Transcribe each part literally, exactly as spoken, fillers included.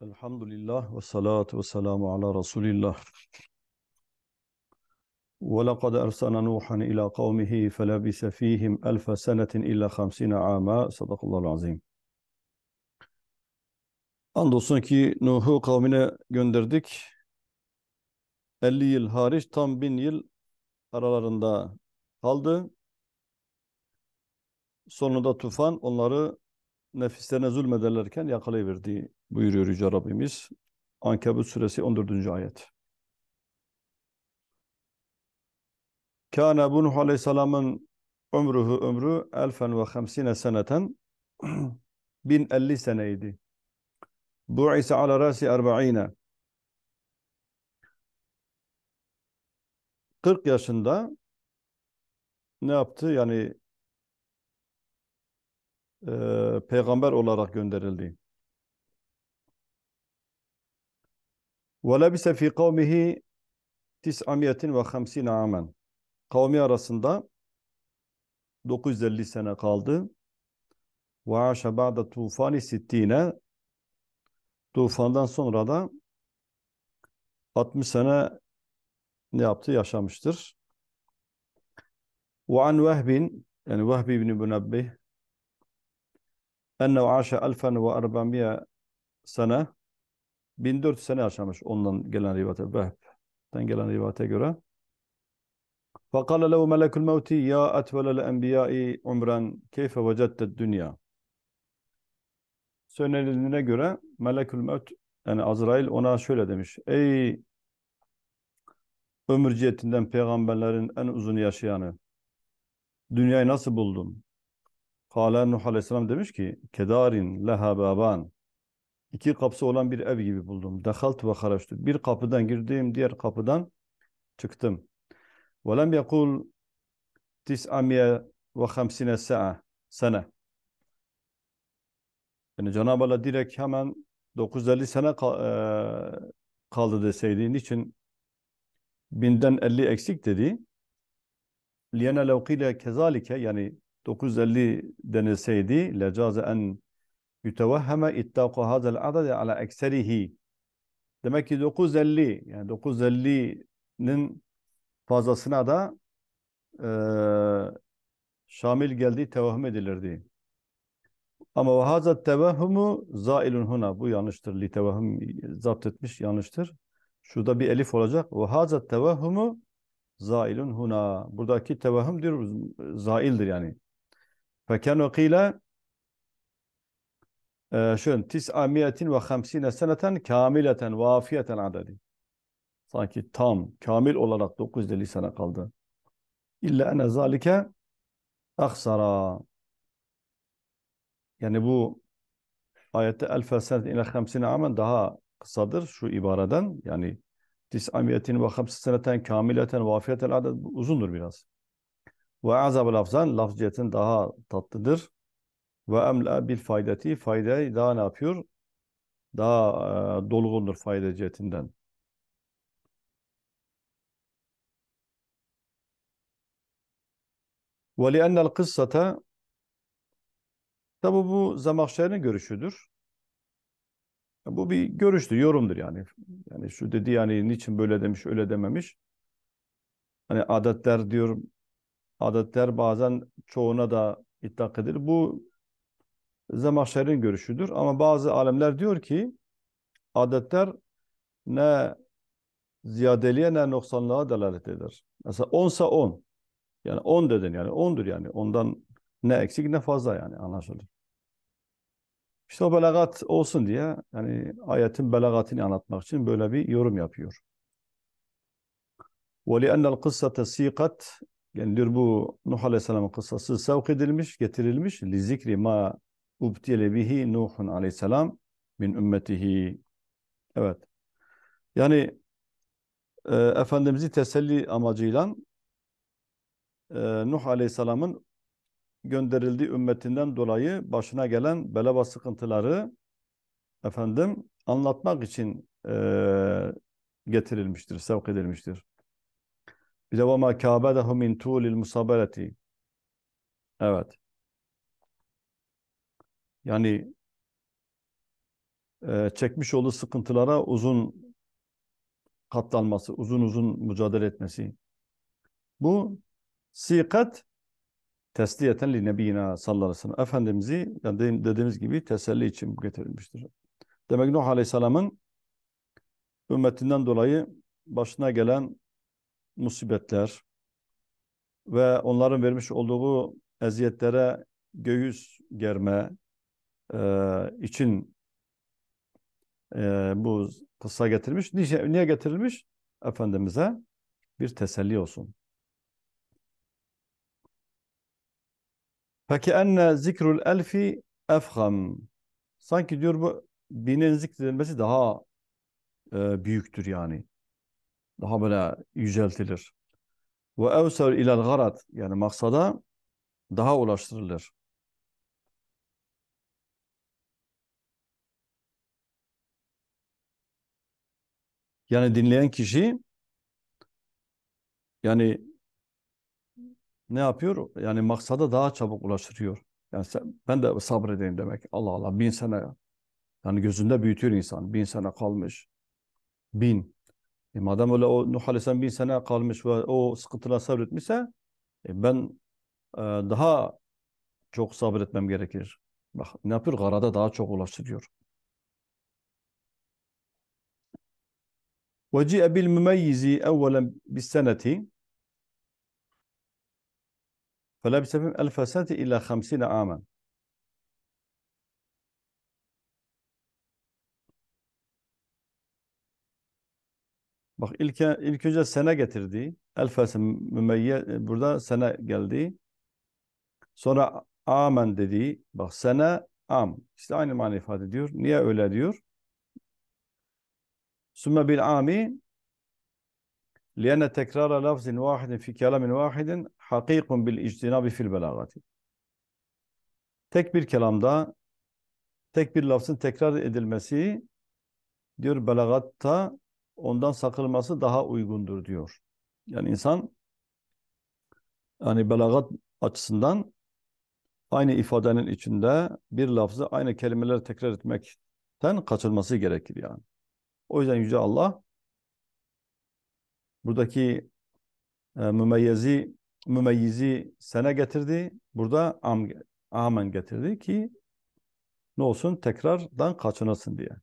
Elhamdülillah ve salatu ve selamu ala Resulillah. Ve lekad ersana Nuhan ila kavmihi felabise fihim elfe senetin illa hamsine ama. Sadakallahu azim. Andolsun ki Nuh'u kavmine gönderdik. elli yıl hariç tam bin yıl aralarında kaldı. Sonunda tufan onları nefislerine zulmederlerken yakalayıverdi buyuruyor Yüce Rabbimiz. Ankebut suresi on dördüncü ayet. Kâne bu Nuh Aleyhisselam'ın ömrühü ömrü elfen ve hamsine seneten bin elli seneydi. Bu ise ala rasi erba'ine kırk yaşında ne yaptı? Yani e, peygamber olarak gönderildi. Ve lebise fi kavmihi tis'amiyetin ve hamsine amen. Kavmi arasında dokuz yüz elli sene kaldı. Ve aşa ba'de tufani sittine, tufandan sonra da altmış sene ne yaptı? Yaşamıştır. Ve an Vehbin, yani Vehbi ibn Münebbih, ennehu aşa elfen ve erba'miye sene, bin dört yüz sene yaşamış ondan gelen rivayete, Vehb'den gelen rivayete göre. فَقَالَ لَهُ مَلَكُ الْمَوْتِ يَا أَتْوَلَ الْاَنْبِيَاءِ عُمْرًا كَيْفَ وَجَدْتَ الدُّنْيَا. Söylenildiğine göre Melekül Mevt, yani Azrail ona şöyle demiş: Ey ömür cihetinden peygamberlerin en uzun yaşayanı, dünyayı nasıl buldun? Kâle Nuh Aleyhisselam demiş ki: Kedarin leha baban. İki kapısı olan bir ev gibi buldum. Dehalt ve haraçtu. Bir kapıdan girdim, diğer kapıdan çıktım. Ve lem yekul tis'amiye ve hamsine sa'a sene. Yani Cenab-ı Allah direkt hemen dokuz yüz elli sene kal- eee, kaldı deseydi, niçin binden elli eksik dedi? Liyene levkile kezalike, yani dokuz yüz elli denilseydi lecaze en yütevehheme ittaqu hazel adade ala ekserihi. Demek ki dokuz yüz elli, yani dokuz yüz ellinin fazlasına da eee, şamil geldiği tevehüm edilirdi. Ama ve hazat tevehhumu zailun huna. Bu yanlıştır. Li tevehhüm zapt etmiş, yanlıştır. Şurada bir elif olacak. Ve hazat tevehhumu zailun huna. Buradaki tevehhüm diyor, zaildir yani. Feken ve kîle e, şöyle tis'amiyetin ve hamsine seneten kamileten vafiyeten adedi. Sanki tam, kamil olarak dokuz yüz elli sene kaldı. İlla ene zalike aksara. Yani bu ayette elfe senet ile hamsine amen daha kısadır şu ibareden. Yani tis'amiyetin ve hamsi seneten kamileten vafiyeten adet uzundur biraz. Ve azab lafzan lafziyetin daha tatlıdır. Ve emla bil faydati, faydayı daha ne yapıyor? Daha e, dolgundur fayda cihetinden. Ve li'ennel kıssata, tabi bu Zemahşeri'nin görüşüdür. Bu bir görüştür, yorumdur yani. Yani şu dedi, yani niçin böyle demiş, öyle dememiş. Hani adetler diyor, adetler bazen çoğuna da itlak edilir. Bu Zemahşeri'nin görüşüdür. Ama bazı alimler diyor ki adetler ne ziyadeliğe ne noksanlığa delalet eder. Mesela onsa on. Yani on dedin, yani ondur yani. Ondan ne eksik ne fazla, yani anlaşılır. İşte o belagat olsun diye, yani ayetin belagatini anlatmak için böyle bir yorum yapıyor. وَلِأَنَّ الْقِصَّةَ سِيقَتْ, yani diyor bu Nuh Aleyhisselam'ın kıssası sevk edilmiş, getirilmiş. لِذِكْرِ مَا اُبْتِيَلَ بِهِ Nuhun Aleyhisselam min ümmetihi. Evet. Yani e, Efendimiz'i teselli amacıyla e, Nuh Aleyhisselam'ın gönderildiği ümmetinden dolayı başına gelen bela ve sıkıntıları efendim anlatmak için e, getirilmiştir, sevk edilmiştir. Bir de وَمَا كَابَدَهُ مِنْ تُولِ الْمُصَابَرَةِ. Evet. Yani e, çekmiş olduğu sıkıntılara uzun katlanması, uzun uzun mücadele etmesi. Bu sikat tesliyeten li nebiyina sallallahu aleyhi ve sellem. Efendimiz'i yani dediğimiz gibi teselli için getirilmiştir. Demek Nuh Aleyhisselam'ın ümmetinden dolayı başına gelen musibetler ve onların vermiş olduğu eziyetlere göğüs germe e, için e, bu kıssa getirmiş. Niye, niye getirilmiş? Efendimiz'e bir teselli olsun. Peki enne zikrul elfi efham. Sanki diyor bu binin zikredilmesi daha e, büyüktür yani. Daha böyle yüceltilir. Ve evsev ilel garad yani maksada daha ulaştırılır. Yani dinleyen kişi yani ne yapıyor? Yani maksada daha çabuk ulaştırıyor. Yani sen, ben de sabredeyim demek. Allah Allah bin sene. Yani gözünde büyütüyor insan. Bin sene kalmış. Bin. E madem öyle o Nuh Aleyhisselam bin sene kalmış ve o sıkıntılar sabretmişse e ben e, daha çok sabretmem gerekir. Bak ne yapıyor? Garada daha çok ulaştırıyor. وَجِئَ بِالْمُمَيِّزِ اَوَّلًا بِالسَّنَةِ فَلَبِسَ فِيهِمْ أَلْفَ سَنَةٍ اِلَى خَمْسِينَ عَامًا. Bak ilk, ilk önce sene getirdi. Elfes mümeyye burada sene geldi. Sonra amen dedi. Bak sene am. İşte aynı mani ifade ediyor. Niye öyle diyor? Sümme bil ami لأن تكرار لفظ واحد في كلام واحد حقيق بالاجتناب في البلاغة. Tek bir kelamda tek bir lafzın tekrar edilmesi diyor belagatta ondan sakınılması daha uygundur diyor. Yani insan hani belagat açısından aynı ifadenin içinde bir lafzı aynı kelimeleri tekrar etmekten kaçınması gerekir yani. O yüzden Yüce Allah buradaki e, mümeyyizi mümeyyizi sene getirdi. Burada am, amen getirdi ki ne olsun tekrardan kaçınasın diye.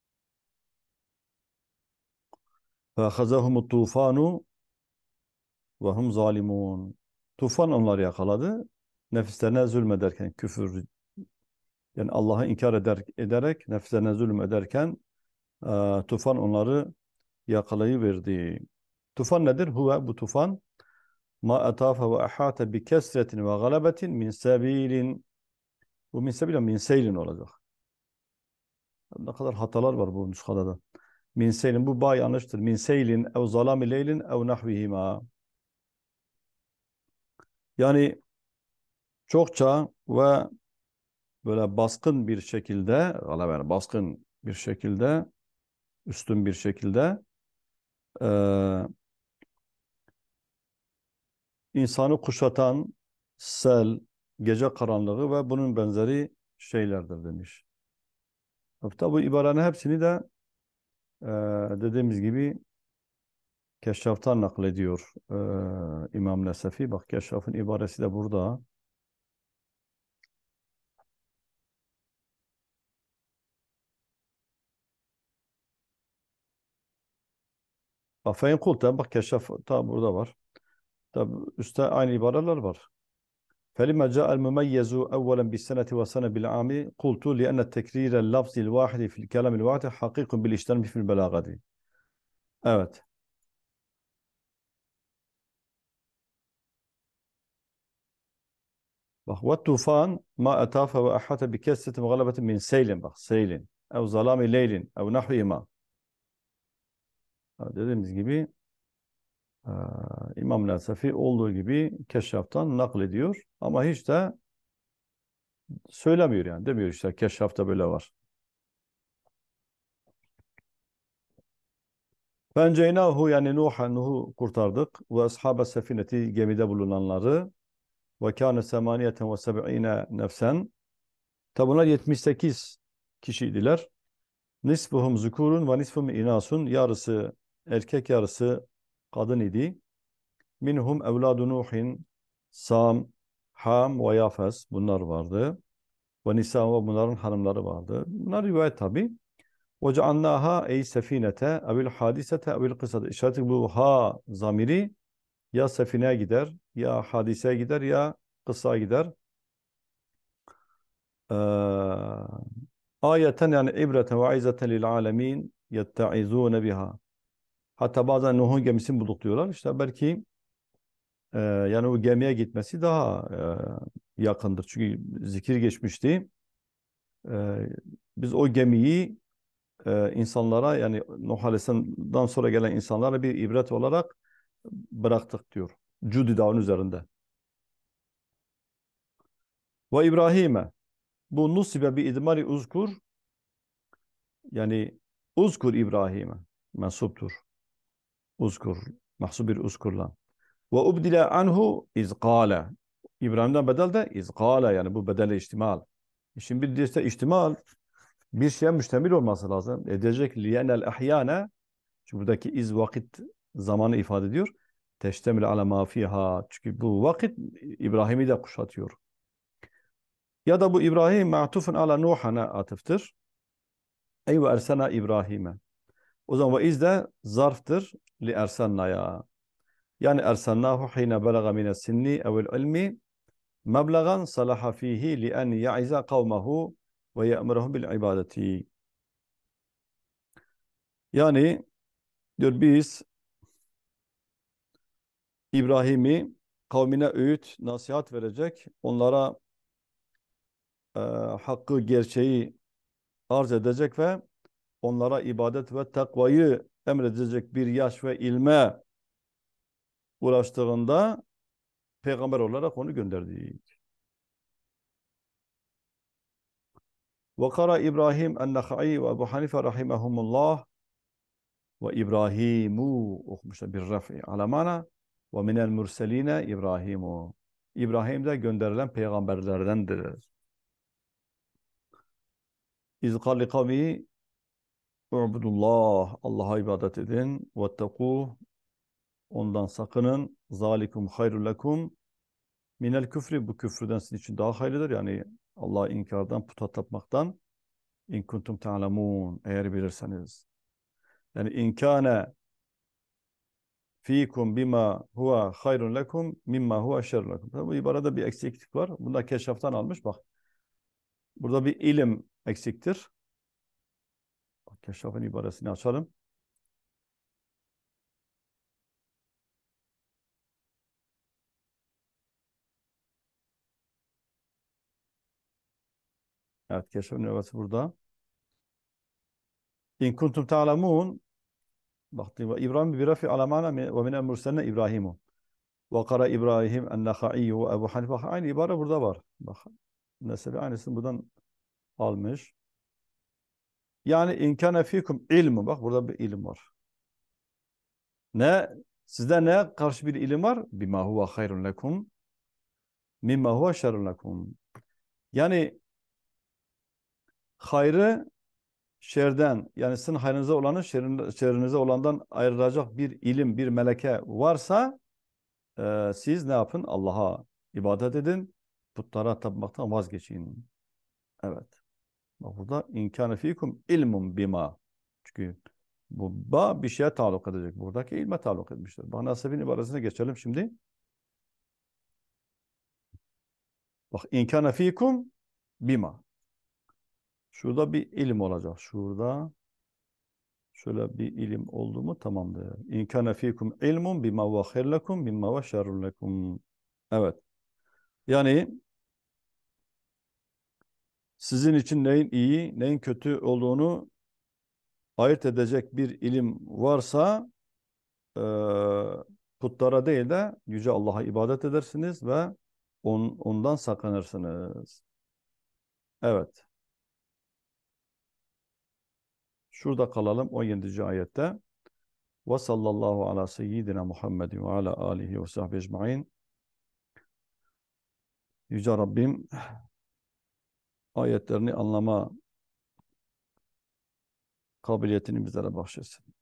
فَأَخَذَهُمُ الطُّوفَانُ وَهُمْ zalimun. Tufan onları yakaladı. Nefislerine zulmederken küfür yani Allah'ı inkar eder, ederek nefislerine zulmederken e, tufan onları yakalayıverdi. Tufan nedir? Huve bu tufan ma atafe ve ahate bi kesretin ve galabetin min sebilin. Bu min sebilin min seylin olacak. Ne kadar hatalar var bu nüshada da. Min seylin bu ba yanlıştır. Min seylin ev zalami leylin ev nahvihima. Yani çokça ve böyle baskın bir şekilde, galabe baskın bir şekilde, üstün bir şekilde e, insanı kuşatan sel, gece karanlığı ve bunun benzeri şeylerdir demiş. Hatta bu ibarenin hepsini de e, dediğimiz gibi Keşşaf'tan naklediyor e, İmam Nesefi. Bak Keşşaf'ın ibaresi de burada. Bak fein kulta bak Keşşaf ta burada var. Tabi üstte aynı ibareler var. فلما جاء المميز أولا بالسنة وسنة بالعام قلت لأن التكرير اللفظ الواحد في الكلام الواحد حقيق بالاجتماع في البلاغة. Evet. Bak ve tufan ma atafe ve ahate bi kesretin ve galabetin min seylin bak seylin ev zalami leylin ev nahvihima. Ha, dediğimiz gibi e, İmam Nesefi olduğu gibi Keşşaf'tan naklediyor ama hiç de söylemiyor yani demiyor işte Keşşaf'ta böyle var. Fenceynahu yani Nuh'a Nuh'u kurtardık ve ashab sefineti gemide bulunanları ve kâne semaniyeten ve seb'ine nefsen. Tabi bunlar yetmiş sekiz kişiydiler. Nisfuhum zukurun ve nisfuhum inasun. Yarısı erkek, yarısı kadın idi. Minhum evladu Nuhin, Sam, Ham ve Yafes. Bunlar vardı. Ve Nisa ve bunların hanımları vardı. Bunlar rivayet tabi. Ve cealnaha ey sefinete evil hadisete evil kısada. İşaret bu ha zamiri ya sefineye gider, ya hadiseye gider, ya kıssa gider. Ee, ayeten yani ibreten ve izeten lil alemin yetta'izune biha. Hatta bazen Nuh'un gemisini bulduk diyorlar. İşte belki e, yani o gemiye gitmesi daha e, yakındır. Çünkü zikir geçmişti. E, biz o gemiyi e, insanlara yani Nuh Aleyhisselam'dan sonra gelen insanlara bir ibret olarak bıraktık diyor. Cudi Dağı'nın üzerinde. Ve İbrahim'e bu nusibe bi idmari uzkur yani uzkur İbrahim'e mensuptur. Uzkur mahsub bir uzkurla. Ve ubdile anhu izqale. İbrahim'den bedel de izqale yani bu bedel ihtimal. Şimdi bir diste ihtimal bir şeye müştemil olması lazım. Edecek liyenel ahyane çünkü buradaki iz vakit zamanı ifade ediyor. Teştemil ala ma fiha. Çünkü bu vakit İbrahim'i de kuşatıyor. Ya da bu İbrahim ma'tufun ala Nuh'ana atıftır. Ey ve ersena İbrahim'e. O zaman ve iz de zarftır li ersennaya. Yani ersennahu hine belaga mine sinni evvel ilmi meblagan salaha fihi li en ya'iza kavmehu ve ye'murahum bil ibadeti. Yani diyor biz İbrahim'i kavmine öğüt, nasihat verecek, onlara e, hakkı, gerçeği arz edecek ve onlara ibadet ve takvayı emredecek bir yaş ve ilme ulaştığında peygamber olarak onu gönderdik. Ve kara İbrahim en-Nahai ve Ebu Hanife rahimahumullah ve İbrahimu okumuşlar bir raf'i alamana ve minel murseline İbrahimu. İbrahim de gönderilen peygamberlerdendir. İzkali kavmi Ubudullah, Allah'a ibadet edin. Vettekûh, ondan sakının. Zalikum hayrul lekum. Minel küfri, bu küfrüden sizin için daha hayırlıdır. Yani Allah'ı inkardan, puta tapmaktan. İn kuntum ta'lemun, eğer bilirseniz. Yani inkâne fiikum bima huwa hayrun lekum mimma huwa şerrun lekum. Tabi bu ibarada bir eksiklik var. Bunda Keşaf'tan almış. Bak, burada bir ilim eksiktir. Bak, Keşaf'ın ibaresini açalım. Evet, Keşaf'ın ibaresi burada. İn kuntum ta'lemun. Bak, İbrahim bir rafi alamana ve minel murseline İbrahimu. Ve kara İbrahim en-Nahai ve Ebu Hanife. Aynı ibare burada var. Bak, mesela aynısını buradan almış. Yani inkâne fikum ilmu. Bak, burada bir ilim var. Ne? Sizde ne karşı bir ilim var? Bima huve hayrun lekum. Mimma huve şerrun lekum. Yani hayrı şerden, yani sizin hayrınıza olanı şerrin, şerrinize olandan ayrılacak bir ilim, bir meleke varsa e, siz ne yapın? Allah'a ibadet edin. Putlara tapmaktan vazgeçin. Evet. Bak, burada inkâne fîkum ilmun bima. Çünkü bu ba bir şeye taluk edecek. Buradaki ilme taluk etmiştir. Bak, nasibin ibaresine geçelim şimdi. Bak, inkâne fîkum bima. Şurada bir ilim olacak. Şurada şöyle bir ilim oldu mu tamamdır. İnkâne fîkum ilmun bima ve hayr bima ve şerrun lekum. Evet. Yani sizin için neyin iyi, neyin kötü olduğunu ayırt edecek bir ilim varsa e, putlara değil de Yüce Allah'a ibadet edersiniz ve on, ondan sakınırsınız. Evet. Şurada kalalım on yedinci ayette. Ve sallallahu ala seyyidina Muhammedin ve ala alihi ve sahbihi ecmaîn. Yüce Rabbim ayetlerini anlama kabiliyetini bizlere bahşetsin.